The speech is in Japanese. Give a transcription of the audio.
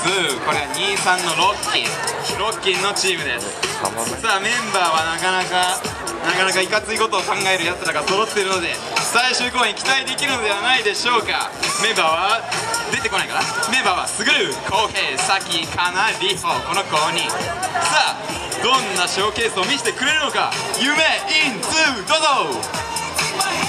これは23のロッキンのチームです。さあメンバーはなかなかいかついことを考えるやつらが揃っているので、最終公演期待できるのではないでしょうか。メンバーは出てこないから。メンバーはスグル、コウヘイ、サキ、カナ、リホ、この5人。さあどんなショーケースを見せてくれるのか、夢イン2どうぞ。